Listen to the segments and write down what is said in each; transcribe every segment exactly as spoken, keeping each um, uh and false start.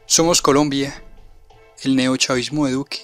Somos Colombia, el neochavismo de Duque.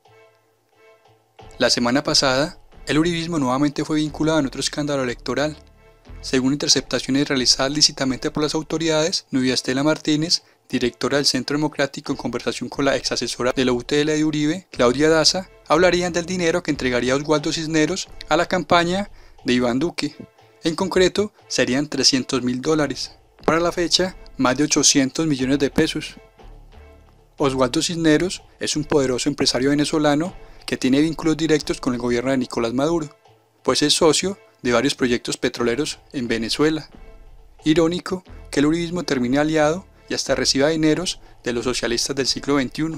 La semana pasada, el uribismo nuevamente fue vinculado en otro escándalo electoral. Según interceptaciones realizadas lícitamente por las autoridades, Nubia Estela Martínez, directora del Centro Democrático, en conversación con la exasesora de la U T L de Uribe, Claudia Daza, hablarían del dinero que entregaría Oswaldo Cisneros a la campaña de Iván Duque. En concreto, serían trescientos mil dólares. Para la fecha, más de ochocientos millones de pesos. Oswaldo Cisneros es un poderoso empresario venezolano que tiene vínculos directos con el gobierno de Nicolás Maduro, pues es socio de varios proyectos petroleros en Venezuela. Irónico que el uribismo termine aliado y hasta reciba dineros de los socialistas del siglo veintiuno.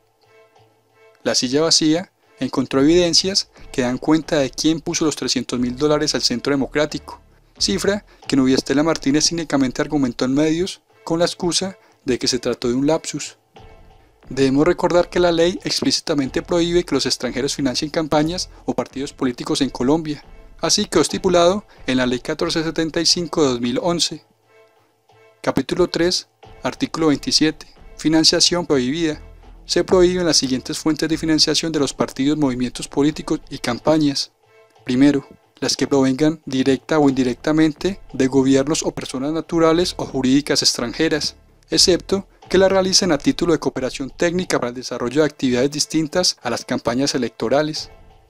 La silla vacía encontró evidencias que dan cuenta de quién puso los trescientos mil dólares al Centro Democrático, cifra que Nubia Estela Martínez cínicamente argumentó en medios con la excusa de que se trató de un lapsus. Debemos recordar que la ley explícitamente prohíbe que los extranjeros financien campañas o partidos políticos en Colombia, así quedó estipulado en la Ley catorce setenta y cinco de dos mil once. Capítulo tres, artículo veintisiete. Financiación prohibida. Se prohíben las siguientes fuentes de financiación de los partidos, movimientos políticos y campañas. Primero, las que provengan directa o indirectamente de gobiernos o personas naturales o jurídicas extranjeras, excepto que la realicen a título de cooperación técnica para el desarrollo de actividades distintas a las campañas electorales.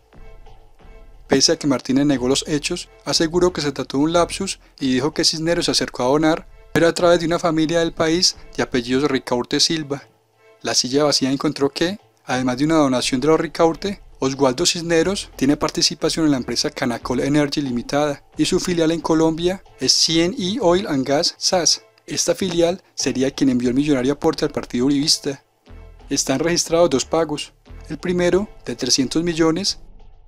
Pese a que Martínez negó los hechos, aseguró que se trató de un lapsus y dijo que Cisneros se acercó a donar, pero a través de una familia del país de apellidos Ricaurte Silva. La silla vacía encontró que, además de una donación de los Ricaurte, Oswaldo Cisneros tiene participación en la empresa Canacol Energy Limitada y su filial en Colombia es C N E Oil and Gas S A S. Esta filial sería quien envió el millonario aporte al partido uribista. Están registrados dos pagos, el primero de trescientos millones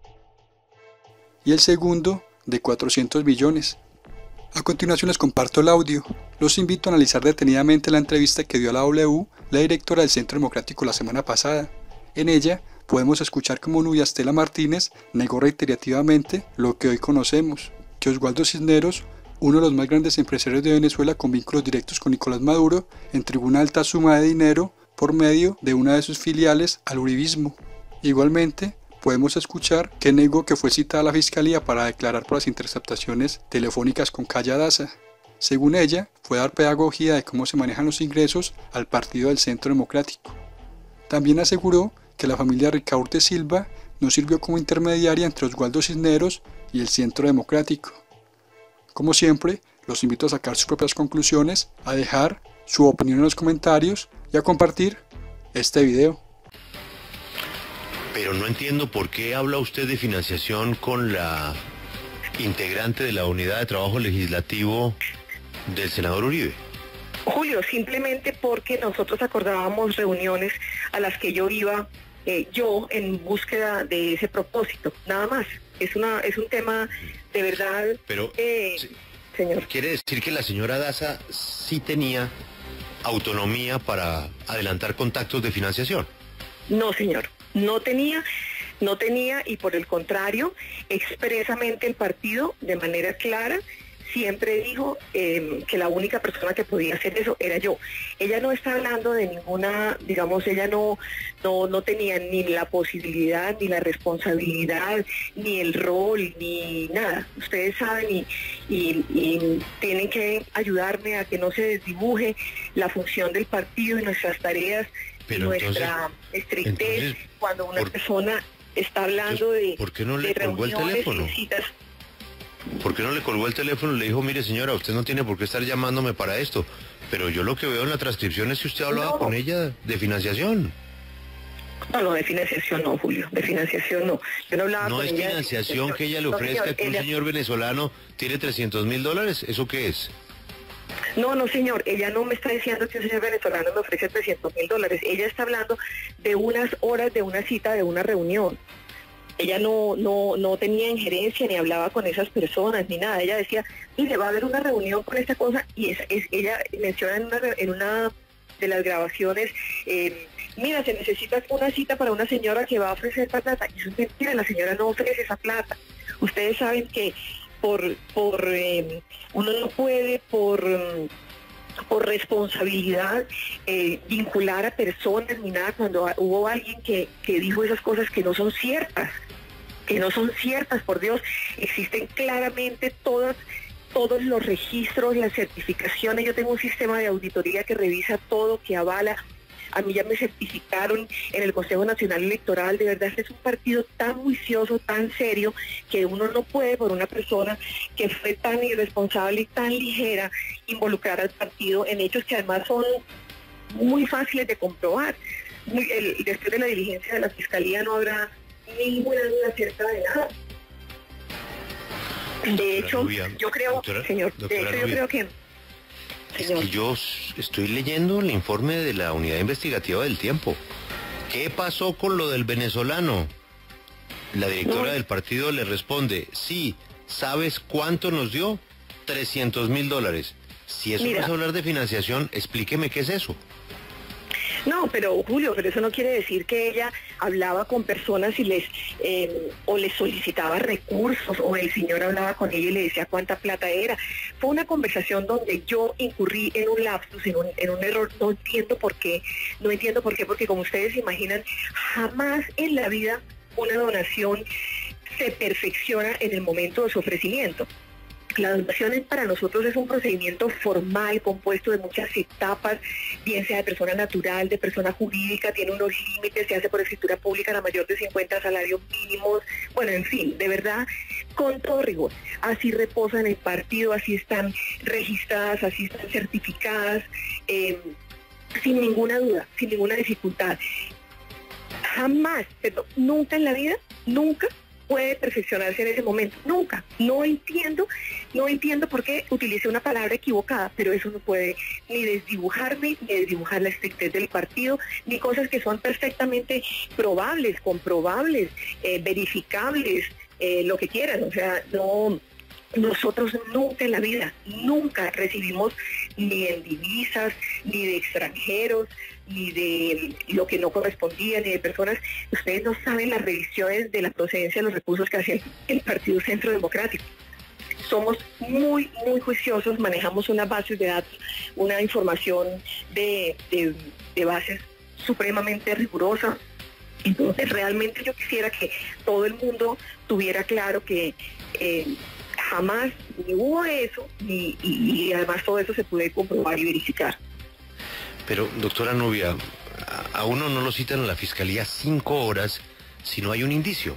y el segundo de cuatrocientos millones. A continuación les comparto el audio. Los invito a analizar detenidamente la entrevista que dio a la W la directora del Centro Democrático la semana pasada. En ella podemos escuchar cómo Nubia Estela Martínez negó reiterativamente lo que hoy conocemos, que Oswaldo Cisneros, uno de los más grandes empresarios de Venezuela con vínculos directos con Nicolás Maduro, entregó una alta suma de dinero por medio de una de sus filiales al uribismo. Igualmente, podemos escuchar que negó que fue citada a la fiscalía para declarar por las interceptaciones telefónicas con Claudia Daza. Según ella, fue dar pedagogía de cómo se manejan los ingresos al partido del Centro Democrático. También aseguró que la familia Ricaurte Silva no sirvió como intermediaria entre Oswaldo Cisneros y el Centro Democrático. Como siempre, los invito a sacar sus propias conclusiones, a dejar su opinión en los comentarios y a compartir este video. Pero no entiendo por qué habla usted de financiación con la integrante de la Unidad de Trabajo Legislativo del senador Uribe. Julio, simplemente porque nosotros acordábamos reuniones a las que yo iba, eh, yo en búsqueda de ese propósito, nada más. Es una es un tema de verdad. Pero, eh, sí, señor. ¿quiere decir que la señora Daza sí tenía autonomía para adelantar contactos de financiación? No, señor, no tenía, no tenía y por el contrario, expresamente el partido de manera clara siempre dijo eh, que la única persona que podía hacer eso era yo. Ella no está hablando de ninguna, digamos, ella no, no, no tenía ni la posibilidad, ni la responsabilidad, ni el rol, ni nada. Ustedes saben y, y, y tienen que ayudarme a que no se desdibuje la función del partido y nuestras tareas, Pero nuestra entonces, estrictez, entonces, cuando una por, persona está hablando de, ¿por qué no le de colgó el reuniones teléfono? y citas. ¿Por qué no le colgó el teléfono y le dijo, mire señora, usted no tiene por qué estar llamándome para esto? Pero yo lo que veo en la transcripción es que usted hablaba No. con ella de financiación. No, no, de financiación no, Julio, de financiación no. Yo no hablaba ¿No con es ella de financiación que ella le No, ofrezca señor, que un ella- señor venezolano tiene trescientos mil dólares? ¿Eso qué es? No, no, señor, ella no me está diciendo que un señor venezolano me ofrece trescientos mil dólares. Ella está hablando de unas horas, de una cita, de una reunión. Ella no, no, no tenía injerencia ni hablaba con esas personas ni nada. Ella decía, mire, va a haber una reunión con esta cosa y es, es, ella menciona en una, en una de las grabaciones, eh, mira, se necesita una cita para una señora que va a ofrecer esta plata. Y eso es mentira, la señora no ofrece esa plata. Ustedes saben que por, por eh, uno no puede por... por responsabilidad eh, vincular a personas ni nada cuando hubo alguien que, que dijo esas cosas que no son ciertas, que no son ciertas, por Dios. Existen claramente todas, todos los registros, las certificaciones. Yo tengo un sistema de auditoría que revisa todo, que avala. A mí ya me certificaron en el Consejo Nacional Electoral. De verdad, este es un partido tan juicioso, tan serio, que uno no puede, por una persona que fue tan irresponsable y tan ligera, involucrar al partido en hechos que además son muy fáciles de comprobar. Muy, el, después de la diligencia de la Fiscalía no habrá ninguna duda acerca de nada. De hecho, Nubia, yo creo, doctora, señor, doctora de hecho Nubia, yo creo que... Es Señor. que yo estoy leyendo el informe de la Unidad Investigativa del Tiempo. ¿Qué pasó con lo del venezolano? La directora No. del partido le responde, sí, ¿sabes cuánto nos dio? trescientos mil dólares. Si eso Mira. no es hablar de financiación, explíqueme qué es eso. No, pero Julio, pero eso no quiere decir que ella hablaba con personas y les eh, o les solicitaba recursos, o el señor hablaba con ella y le decía cuánta plata era. Fue una conversación donde yo incurrí en un lapsus, en un, en un error. No entiendo por qué, no entiendo por qué, porque como ustedes se imaginan, jamás en la vida una donación se perfecciona en el momento de su ofrecimiento. La donación para nosotros es un procedimiento formal, compuesto de muchas etapas, bien sea de persona natural, de persona jurídica, tiene unos límites, se hace por escritura pública, la mayor de cincuenta salarios mínimos, bueno, en fin, de verdad, con todo rigor. Así reposan en el partido, así están registradas, así están certificadas, eh, sin ninguna duda, sin ninguna dificultad. Jamás, pero nunca en la vida, nunca puede perfeccionarse en ese momento, nunca. No entiendo, no entiendo por qué utilicé una palabra equivocada, pero eso no puede ni desdibujarme, ni desdibujar la estrictez del partido, ni cosas que son perfectamente probables, comprobables, eh, verificables, eh, lo que quieran. O sea, no... Nosotros nunca en la vida, nunca recibimos ni en divisas, ni de extranjeros, ni de lo que no correspondía, ni de personas. Ustedes no saben las revisiones de la procedencia de los recursos que hace el Partido Centro Democrático. Somos muy, muy juiciosos, manejamos unas bases de datos, una información de, de, de bases supremamente rigurosa. Entonces, realmente yo quisiera que todo el mundo tuviera claro que... Eh, jamás ni hubo eso, ni, y, y además todo eso se puede comprobar y verificar. Pero, doctora Nubia, a, a uno no lo citan en la fiscalía cinco horas si no hay un indicio.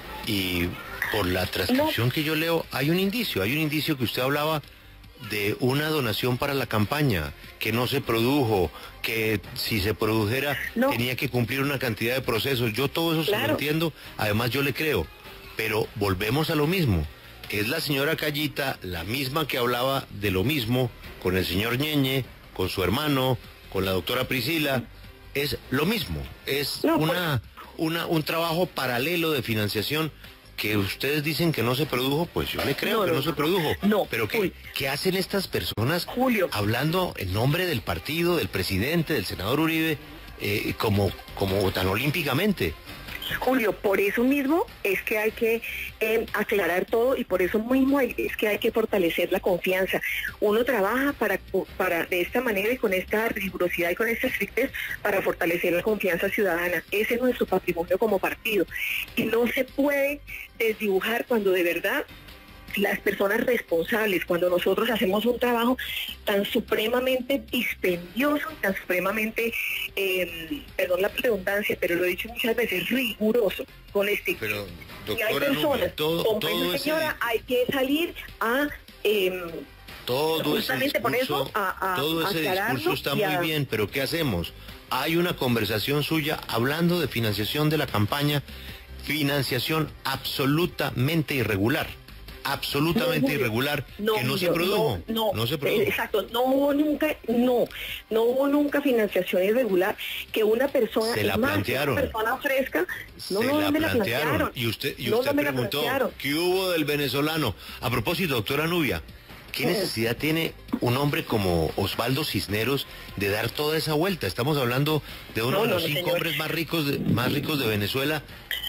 Y por la transcripción no. que yo leo, hay un indicio, hay un indicio que usted hablaba de una donación para la campaña, que no se produjo, que si se produjera no. tenía que cumplir una cantidad de procesos. Yo todo eso claro. se lo entiendo, además yo le creo, pero volvemos a lo mismo. Es la señora Callita la misma que hablaba de lo mismo con el señor Ñeñe, con su hermano, con la doctora Priscila. Es lo mismo, es no, una, una un trabajo paralelo de financiación que ustedes dicen que no se produjo, pues yo le creo no, que no, no se produjo. No, pero ¿qué, ¿qué hacen estas personas Julio. hablando en nombre del partido, del presidente, del senador Uribe, eh, como, como tan olímpicamente? Julio, por eso mismo es que hay que eh, aclarar todo, y por eso mismo hay, es que hay que fortalecer la confianza. Uno trabaja para, para de esta manera y con esta rigurosidad y con esta estrictez para fortalecer la confianza ciudadana. Ese es nuestro patrimonio como partido. Y no se puede desdibujar cuando de verdad las personas responsables, cuando nosotros hacemos un trabajo tan supremamente dispendioso, tan supremamente, eh, perdón la redundancia, pero lo he dicho muchas veces, riguroso, con este. Pero, doctora, y hay personas, Nubia, todo, como todo señora, ese... hay que salir a... Eh, todo ese discurso, por eso, a, a, todo ese discurso está muy a... bien, pero ¿qué hacemos? Hay una conversación suya hablando de financiación de la campaña, financiación absolutamente irregular. absolutamente no, irregular no, que no yo, se produjo no, no, no se produjo exacto, no hubo nunca no no hubo nunca financiación irregular que una persona se la más, plantearon una persona fresca no, se no, la, me plantearon. la plantearon y usted y no, usted no preguntó ¿qué hubo del venezolano? A propósito, doctora Nubia, ¿qué necesidad tiene un hombre como Osvaldo Cisneros de dar toda esa vuelta? Estamos hablando de uno no, de los no, cinco señor. hombres más ricos de, más ricos de Venezuela,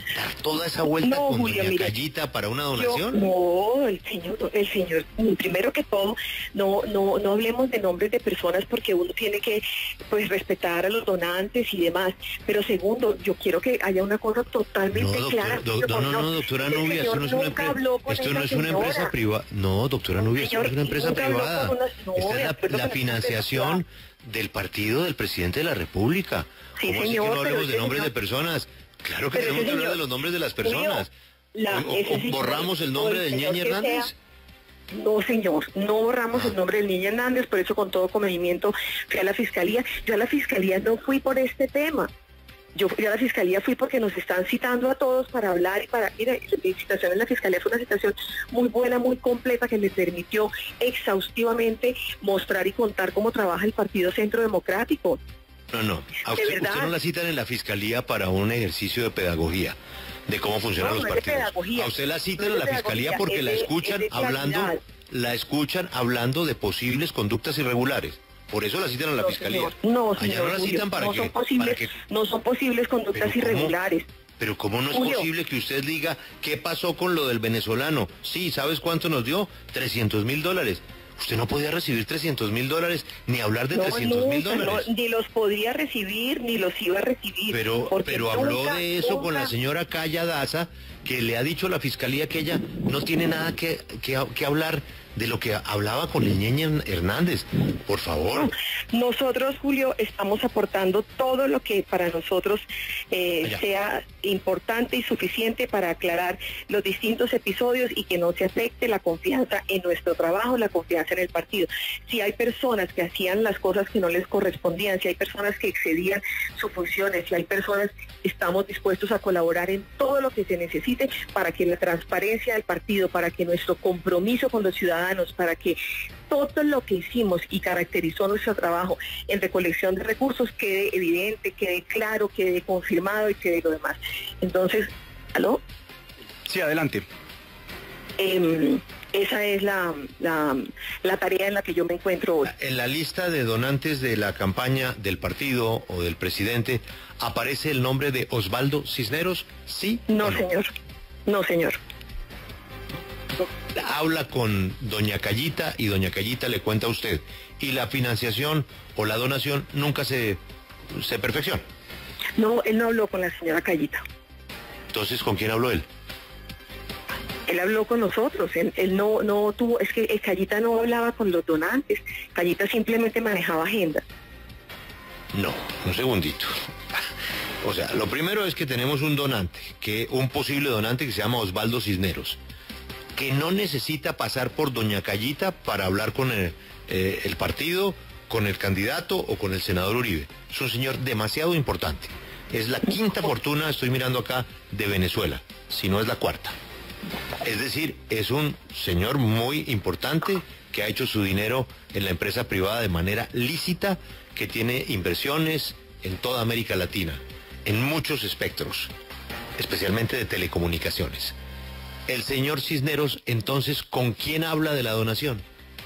dar toda esa vuelta no, con Julio, doña mire, Callita para una donación? Yo, no, el señor, el señor, primero que todo, no, no, no hablemos de nombres de personas porque uno tiene que, pues, respetar a los donantes y demás. Pero segundo, yo quiero que haya una cosa totalmente no, clara. Doctor, do, no, no, no, doctora Nubia, esto no es una empresa, esto no es una empresa privada. No, doctora Nubia, esto no es una empresa privada. Una, no, Esta es la, la financiación del partido del presidente de la República. Sí, ¿Cómo señor, así que no hablemos de señor, nombres de personas? Claro que tenemos que hablar de los nombres de las personas. La, o, o, o borramos el nombre del Ñeñe Hernández. Sea, no, señor, no borramos ah. el nombre del Ñeñe Hernández, por eso con todo comedimiento fui a la fiscalía. Yo a la fiscalía no fui por este tema. Yo fui a la fiscalía fui porque nos están citando a todos para hablar y para... Mira, la citación en la fiscalía fue una citación muy buena, muy completa, que le permitió exhaustivamente mostrar y contar cómo trabaja el Partido Centro Democrático. No, no, a usted, usted no la citan en la fiscalía para un ejercicio de pedagogía de cómo funcionan no, los no partidos. A usted la citan no en la fiscalía porque es la escuchan de, hablando, la escuchan hablando de posibles conductas irregulares. Por eso la citan en la no, fiscalía. Señor. No, Allá señor, no la citan para no que, son posibles, para que... no son posibles conductas pero irregulares. Pero ¿cómo no es Julio. posible que usted diga qué pasó con lo del venezolano? Sí, ¿sabes cuánto nos dio? trescientos mil dólares. Usted no podía recibir trescientos mil dólares, ni hablar de trescientos mil dólares. No, ni los podía recibir, ni los iba a recibir. Pero, pero habló nunca, de eso nunca. Con la señora Calla Daza, que le ha dicho a la fiscalía que ella no tiene nada que, que, que hablar de lo que hablaba con el Ñeñe Hernández. Por favor. Nosotros, Julio, estamos aportando todo lo que para nosotros eh, sea importante y suficiente para aclarar los distintos episodios y que no se afecte la confianza en nuestro trabajo, la confianza en el partido. Si hay personas que hacían las cosas que no les correspondían, si hay personas que excedían sus funciones, si hay personas, estamos dispuestos a colaborar en todo lo que se necesite para que la transparencia del partido, para que nuestro compromiso con los ciudadanos, para que todo lo que hicimos y caracterizó nuestro trabajo en recolección de recursos quede evidente, quede claro, quede confirmado y quede lo demás. Entonces, ¿aló? Sí, adelante. Eh, esa es la, la, la tarea en la que yo me encuentro hoy. En la lista de donantes de la campaña del partido o del presidente, ¿aparece el nombre de Osvaldo Cisneros? ¿Sí? No, o no? señor. No, señor. Habla con doña Callita y doña Callita le cuenta a usted. Y la financiación o la donación nunca se, se perfecciona. No, él no habló con la señora Callita. Entonces, ¿con quién habló él? Él habló con nosotros, él, él no, no tuvo, es que Callita no hablaba con los donantes, Callita simplemente manejaba agenda. No, un segundito. O sea, lo primero es que tenemos un donante, que un posible donante que se llama Osvaldo Cisneros, que no necesita pasar por doña Callita para hablar con el, eh, el partido, con el candidato o con el senador Uribe. Es un señor demasiado importante. Es la quinta fortuna, estoy mirando acá, de Venezuela, si no es la cuarta. Es decir, es un señor muy importante que ha hecho su dinero en la empresa privada de manera lícita, que tiene inversiones en toda América Latina, en muchos espectros, especialmente de telecomunicaciones. El señor Cisneros, entonces, ¿con quién habla de la donación?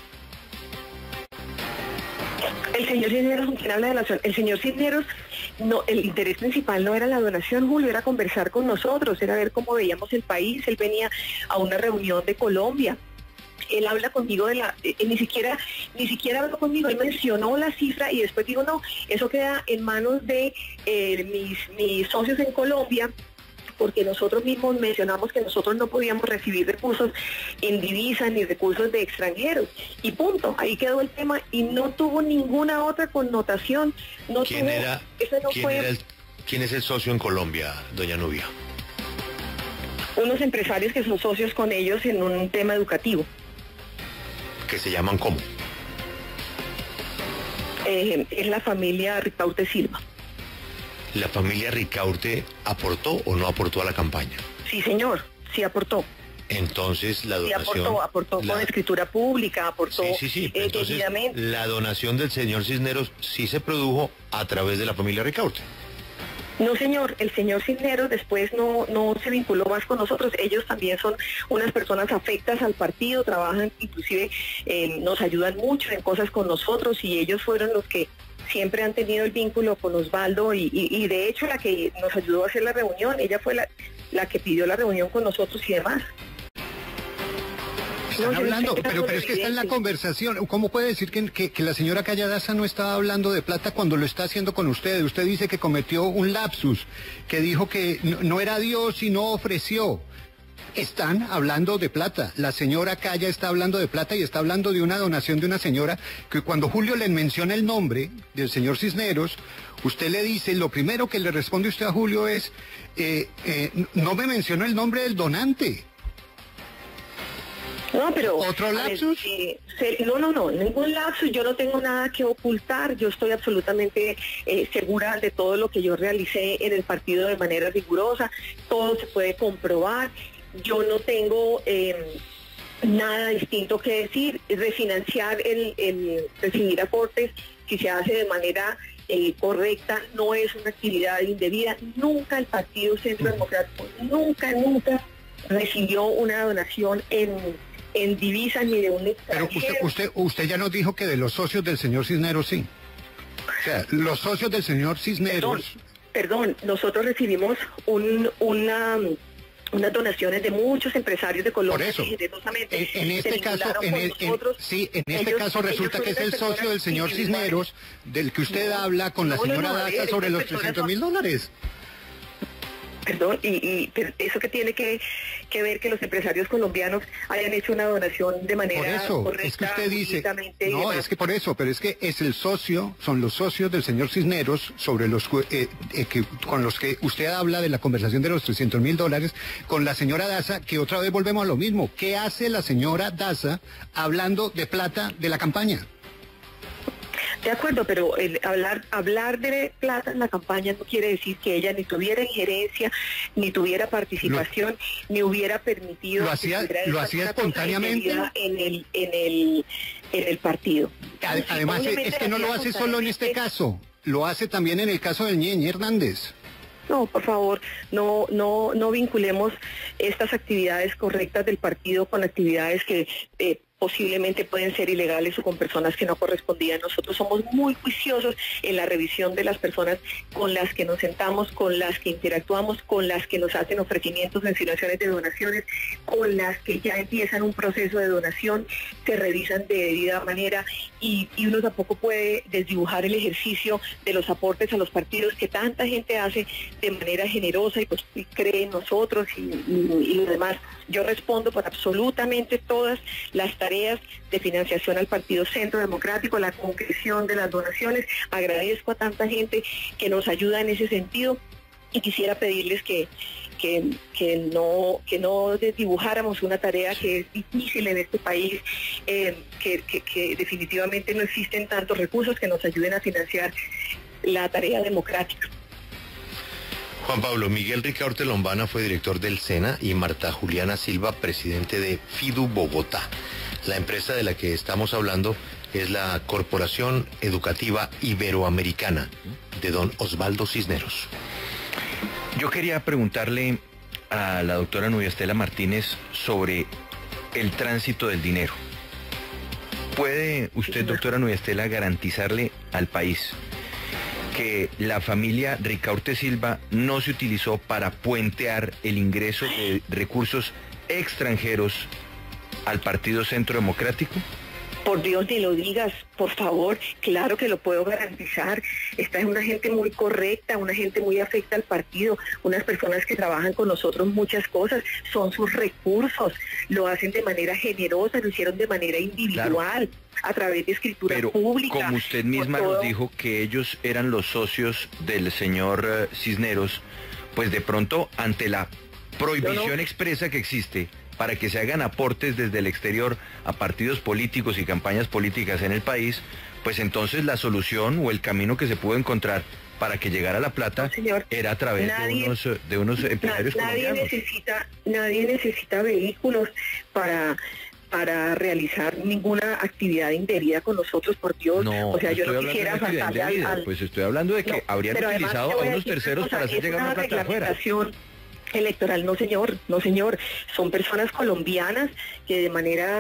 El señor Cisneros, ¿con quién habla de la donación? El señor Cisneros, no, el interés principal no era la donación, Julio, era conversar con nosotros, era ver cómo veíamos el país. Él venía a una reunión de Colombia. Él habla conmigo de la, eh, ni siquiera, ni siquiera habló conmigo, él mencionó la cifra y después digo, no, eso queda en manos de eh, mis, mis socios en Colombia, porque nosotros mismos mencionamos que nosotros no podíamos recibir recursos en divisa ni recursos de extranjeros. Y punto, ahí quedó el tema y no tuvo ninguna otra connotación. No ¿Quién, tuvo, era, no ¿quién, fue, era el, ¿Quién es el socio en Colombia, doña Nubia? Unos empresarios que son socios con ellos en un tema educativo. ¿Que se llaman cómo? Eh, es la familia Ricaurte Silva. ¿La familia Ricaurte aportó o no aportó a la campaña? Sí, señor, sí aportó. Entonces la donación... Sí, aportó, aportó la... con escritura pública, aportó... Sí, sí, sí. Eh, Entonces, la donación del señor Cisneros sí se produjo a través de la familia Ricaurte. No, señor, el señor Cisneros después no, no se vinculó más con nosotros. Ellos también son unas personas afectas al partido, trabajan, inclusive eh, nos ayudan mucho en cosas con nosotros y ellos fueron los que siempre han tenido el vínculo con Osvaldo y, y, y de hecho la que nos ayudó a hacer la reunión, ella fue la, la que pidió la reunión con nosotros y demás. Están no, hablando, pero, pero es que está en la conversación. ¿Cómo puede decir que, que, que la señora Calla Daza no estaba hablando de plata cuando lo está haciendo con usted? Usted dice que cometió un lapsus, que dijo que no, no era Dios y no ofreció. Están hablando de plata. La señora Calla está hablando de plata y está hablando de una donación de una señora que cuando Julio le menciona el nombre del señor Cisneros, usted le dice, lo primero que le responde usted a Julio es, eh, eh, no me mencionó el nombre del donante. No, pero... ¿Otro lapsus? Ver, eh, no, no, no, ningún lapsus, yo no tengo nada que ocultar, yo estoy absolutamente eh, segura de todo lo que yo realicé en el partido de manera rigurosa, todo se puede comprobar, yo no tengo eh, nada distinto que decir, refinanciar el, el recibir aportes, si se hace de manera eh, correcta, no es una actividad indebida, nunca el Partido Centro Democrático, nunca, nunca recibió una donación en... en divisas ni de un extranjero. Pero usted, usted, usted ya nos dijo que de los socios del señor Cisneros sí. O sea, los socios del señor Cisneros... Perdón, perdón nosotros recibimos un, una... unas donaciones de muchos empresarios de Colombia. Por eso, en, en este caso, en el, en, sí, en este ellos, caso resulta que es el socio del señor Cisneros, del que usted no, habla con la señora no, no, Daza sobre los trescientos mil dólares. Perdón, y, y eso que tiene que, que ver que los empresarios colombianos hayan hecho una donación de manera por eso, correcta. Es que usted dice, no, es que por eso, pero es que es el socio, son los socios del señor Cisneros sobre los eh, eh, que, con los que usted habla de la conversación de los trescientos mil dólares con la señora Daza, que otra vez volvemos a lo mismo. ¿Qué hace la señora Daza hablando de plata de la campaña? De acuerdo, pero el hablar hablar de plata en la campaña no quiere decir que ella ni tuviera injerencia, ni tuviera participación, lo, ni hubiera permitido... ¿Lo hacía, lo hacía espontáneamente? En el, en el, en el partido. Además, es que no lo hace solo en este caso, lo hace también en el caso del Ñeñe Hernández. No, por favor, no, no, no vinculemos estas actividades correctas del partido con actividades que... Eh, posiblemente pueden ser ilegales o con personas que no correspondían. Nosotros somos muy juiciosos en la revisión de las personas con las que nos sentamos, con las que interactuamos, con las que nos hacen ofrecimientos de insinuaciones de donaciones, con las que ya empiezan un proceso de donación, se revisan de debida manera y, y uno tampoco puede desdibujar el ejercicio de los aportes a los partidos que tanta gente hace de manera generosa y pues y cree en nosotros y, y, y lo demás. Yo respondo por absolutamente todas las tareas de financiación al Partido Centro Democrático, la concreción de las donaciones. Agradezco a tanta gente que nos ayuda en ese sentido y quisiera pedirles que, que, que, no, que no desdibujáramos una tarea que es difícil en este país, eh, que, que, que definitivamente no existen tantos recursos que nos ayuden a financiar la tarea democrática. Juan Pablo, Miguel Ricaurte Lombana fue director del SENA y Marta Juliana Silva, presidente de FIDU Bogotá. La empresa de la que estamos hablando es la Corporación Educativa Iberoamericana de don Osvaldo Cisneros. Yo quería preguntarle a la doctora Nubia Estela Martínez sobre el tránsito del dinero. ¿Puede usted, doctora Nubia Estela, garantizarle al país que la familia Ricaurte Silva no se utilizó para puentear el ingreso de recursos extranjeros al Partido Centro Democrático? Por Dios, ni lo digas, por favor, claro que lo puedo garantizar. Esta es una gente muy correcta, una gente muy afecta al partido, unas personas que trabajan con nosotros muchas cosas, son sus recursos, lo hacen de manera generosa, lo hicieron de manera individual, claro, a través de escritura Pero, pública. Como usted misma nos dijo que ellos eran los socios del señor uh, Cisneros, pues de pronto, ante la prohibición no, no. expresa que existe para que se hagan aportes desde el exterior a partidos políticos y campañas políticas en el país, pues entonces la solución o el camino que se pudo encontrar para que llegara la plata no, señor, era a través nadie, de unos de unos empresarios na, nadie colombianos. Necesita, nadie necesita vehículos para para realizar ninguna actividad indebida con nosotros, por Dios. No, o sea, yo no quisiera faltarle al, al... Pues estoy hablando de que no, habrían utilizado a unos terceros para hacer llegar una plata de afuera. Electoral, no señor, no señor, son personas colombianas que de manera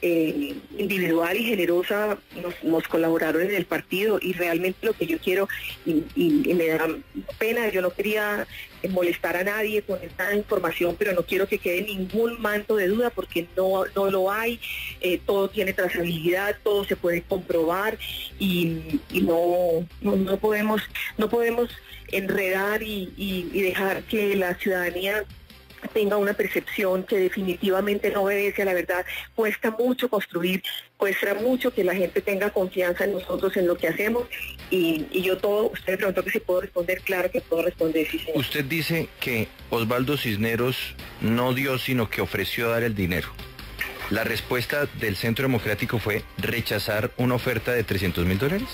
eh, individual y generosa nos, nos colaboraron en el partido, y realmente lo que yo quiero, y, y, y me da pena, yo no quería molestar a nadie con esta información, pero no quiero que quede ningún manto de duda, porque no, no lo hay, eh, todo tiene trazabilidad, todo se puede comprobar, y, y no, no, no podemos, no podemos enredar y, y, y dejar que la ciudadanía tenga una percepción que definitivamente no obedece a la verdad. Cuesta mucho construir, cuesta mucho que la gente tenga confianza en nosotros, en lo que hacemos, y, y yo todo, usted me preguntó que si puedo responder, claro que puedo responder, sí, señor. Usted dice que Osvaldo Cisneros no dio, sino que ofreció dar el dinero. La respuesta del Centro Democrático fue rechazar una oferta de trescientos mil dólares.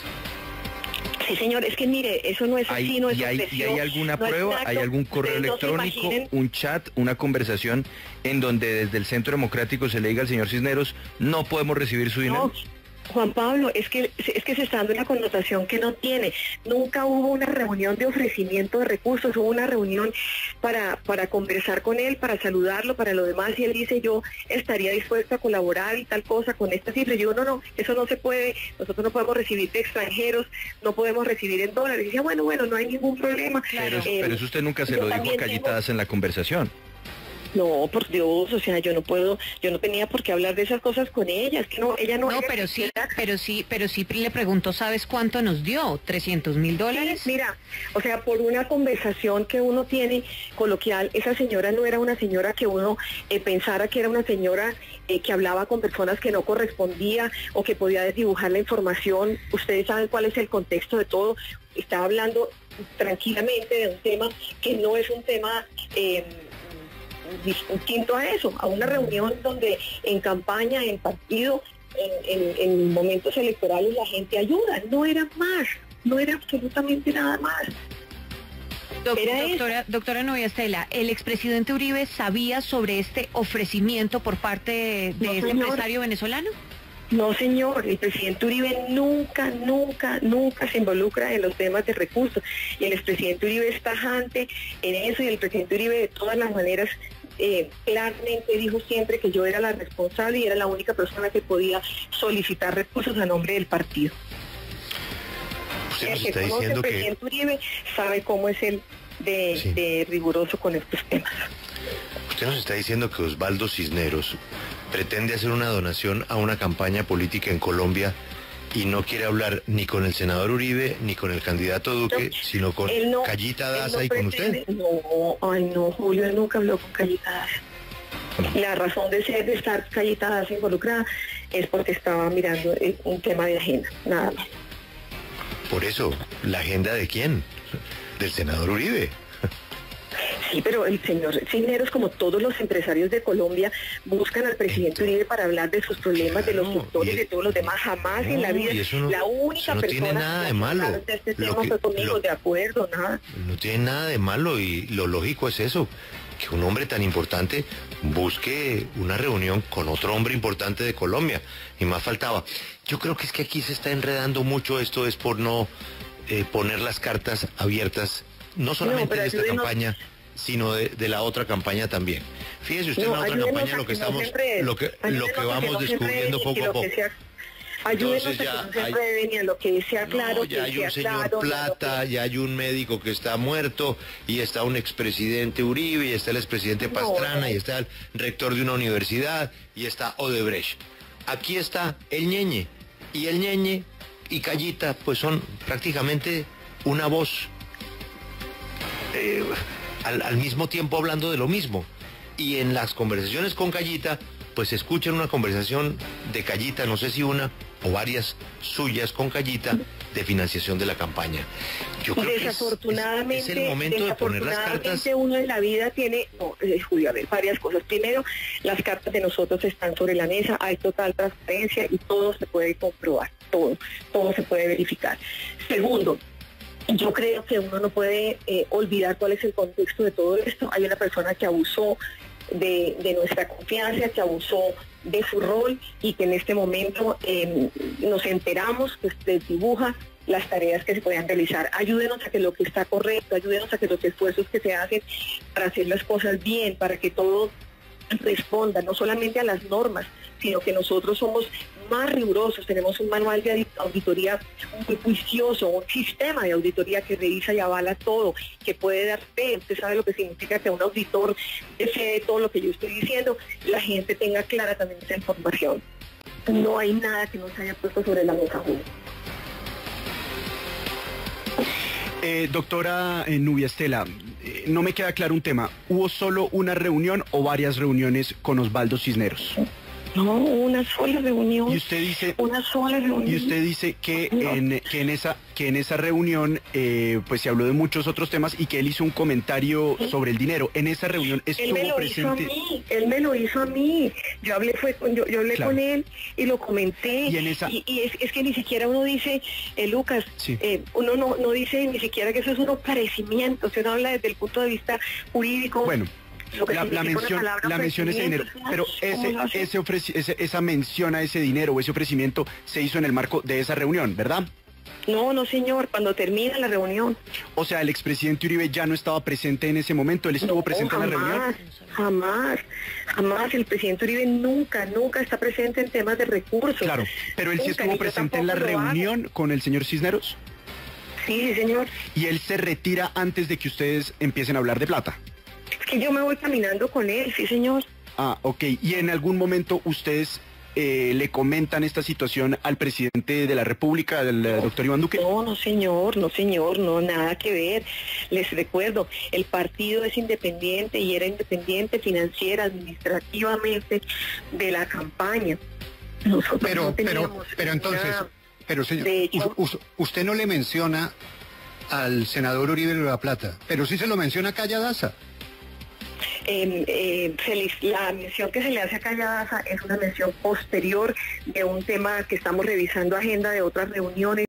Sí, señor, es que mire, eso no es así, no es ¿Y hay, ¿Y hay alguna no prueba? ¿Hay algún correo electrónico, no un chat, una conversación en donde desde el Centro Democrático se le diga al señor Cisneros, no podemos recibir su dinero? No. Juan Pablo, es que es que se está dando una connotación que no tiene. Nunca hubo una reunión de ofrecimiento de recursos, hubo una reunión para, para conversar con él, para saludarlo, para lo demás, y él dice, yo estaría dispuesto a colaborar y tal cosa con esta cifra. Y yo, no, no, eso no se puede, nosotros no podemos recibir de extranjeros, no podemos recibir en dólares. Y decía, bueno, bueno, no hay ningún problema. Pero, eh, pero eso usted nunca se lo dijo a Callitadas tengo... en la conversación. No, por Dios, o sea, yo no puedo, yo no tenía por qué hablar de esas cosas con ella, es que no, ella no... No, ella pero sí, quisiera... pero sí, pero sí le preguntó, ¿sabes cuánto nos dio? ¿trescientos mil dólares? Sí, mira, o sea, por una conversación que uno tiene coloquial, esa señora no era una señora que uno eh, pensara que era una señora eh, que hablaba con personas que no correspondía o que podía desdibujar la información. Ustedes saben cuál es el contexto de todo. Estaba hablando tranquilamente de un tema que no es un tema... Eh, distinto a eso, a una reunión donde en campaña, en partido, en, en, en momentos electorales la gente ayuda, no era más, no era absolutamente nada más. Doc, doctora, doctora Nubia Estela, ¿el expresidente Uribe sabía sobre este ofrecimiento por parte de, de no, este señor. empresario venezolano? No, señor, el presidente Uribe nunca, nunca, nunca se involucra en los temas de recursos, y el expresidente Uribe es tajante en eso, y el presidente Uribe de todas las maneras eh, claramente dijo siempre que yo era la responsable y era la única persona que podía solicitar recursos a nombre del partido. Usted nos está diciendo que... El presidente Uribe sabe cómo es él de, sí. de riguroso con estos temas. Usted nos está diciendo que Osvaldo Cisneros pretende hacer una donación a una campaña política en Colombia y no quiere hablar ni con el senador Uribe ni con el candidato Duque, no, sino con no, Callita Daza no y con usted. No, ay no, Julio, él nunca habló con Callita Daza. La razón de ser de estar Callita Daza involucrada es porque estaba mirando un tema de agenda, nada más. Por eso, ¿la agenda de quién? Del senador Uribe. Sí, pero el señor Cisneros, como todos los empresarios de Colombia, buscan al presidente Uribe para hablar de sus problemas, claro, de los sectores, de todos los demás. Jamás no, en la vida, no, la única no persona tiene nada de malo. De este tema fue conmigo, lo, de acuerdo, nada. No tiene nada de malo, y lo lógico es eso, que un hombre tan importante busque una reunión con otro hombre importante de Colombia, y más faltaba. Yo creo que es que aquí se está enredando mucho, esto es por no eh, poner las cartas abiertas, no solamente no, de esta campaña, sino de, de la otra campaña también. Fíjese usted, no, en la otra campaña lo que estamos, lo que, lo que vamos descubriendo poco a poco. Ayúdenos a que no se enreden y a lo que sea claro. No, ya hay un señor claro, Plata, ya hay un médico que está muerto, y está un expresidente Uribe, y está el expresidente Pastrana, no, y está el rector de una universidad, y está Odebrecht. Aquí está el Ñeñe, y el Ñeñe y Callita pues son prácticamente una voz eh, al, al mismo tiempo hablando de lo mismo. Y en las conversaciones con Callita pues escuchan una conversación de Callita, no sé si una o varias suyas con Callita, de financiación de la campaña. Yo creo desafortunadamente, que es, es el momento de poner las cartas. Uno en la vida tiene, no, eh, Julio, a ver, varias cosas. Primero, las cartas de nosotros están sobre la mesa, hay total transparencia y todo se puede comprobar, todo, todo se puede verificar. Segundo, yo creo que uno no puede eh, olvidar cuál es el contexto de todo esto. Hay una persona que abusó de, de nuestra confianza, que abusó de su rol, y que en este momento eh, nos enteramos, pues desdibuja las tareas que se puedan realizar. Ayúdenos a que lo que está correcto, ayúdenos a que los esfuerzos que se hacen para hacer las cosas bien, para que todo responda no solamente a las normas, sino que nosotros somos más rigurosos, tenemos un manual de auditoría muy juicioso, un sistema de auditoría que revisa y avala todo, que puede dar fe. Usted sabe lo que significa que un auditor dé fe de todo lo que yo estoy diciendo, la gente tenga clara también esa información. No hay nada que no se haya puesto sobre la mesa, Julio. Eh, doctora eh, Nubia Estela, eh, no me queda claro un tema. ¿Hubo solo una reunión o varias reuniones con Osvaldo Cisneros? No, una sola reunión. Y usted dice, una sola reunión. Y usted dice que, no. en, que en esa que en esa reunión eh, pues se habló de muchos otros temas y que él hizo un comentario ¿Sí? sobre el dinero. En esa reunión estuvo él me lo presente. Hizo a mí, él me lo hizo a mí. Yo hablé fue con, yo, yo hablé claro. con él y lo comenté. Y, en esa... y, y es, es que ni siquiera uno dice, eh, Lucas, sí. eh, uno no, no dice ni siquiera que eso es un parecimiento. Si uno habla desde el punto de vista jurídico. Bueno. La, la mención, la mención ese dinero, pero ese, ese ofreci, ese, esa mención a ese dinero o ese ofrecimiento se hizo en el marco de esa reunión, ¿verdad? No, no señor, cuando termina la reunión. O sea, el expresidente Uribe ya no estaba presente en ese momento, él estuvo no, presente jamás, en la reunión. Jamás, jamás, el presidente Uribe nunca, nunca está presente en temas de recursos. Claro, pero él nunca, sí estuvo presente en la reunión hago. con el señor Cisneros. Sí, sí, señor. Y él se retira antes de que ustedes empiecen a hablar de plata. Es que yo me voy caminando con él, sí señor. Ah, ok. ¿Y en algún momento ustedes eh, le comentan esta situación al presidente de la República, del no, doctor Iván Duque? No, no señor, no señor, no, nada que ver. Les recuerdo, el partido es independiente y era independiente financiera, administrativamente de la campaña. Nosotros pero, no pero, pero entonces, nada. pero señor, hecho, us, us, usted no le menciona al senador Uribe de la Plata, pero sí se lo menciona a Calla Daza. Eh, eh, se les, la mención que se le hace a Calla Daza es una mención posterior de un tema que estamos revisando agenda de otras reuniones.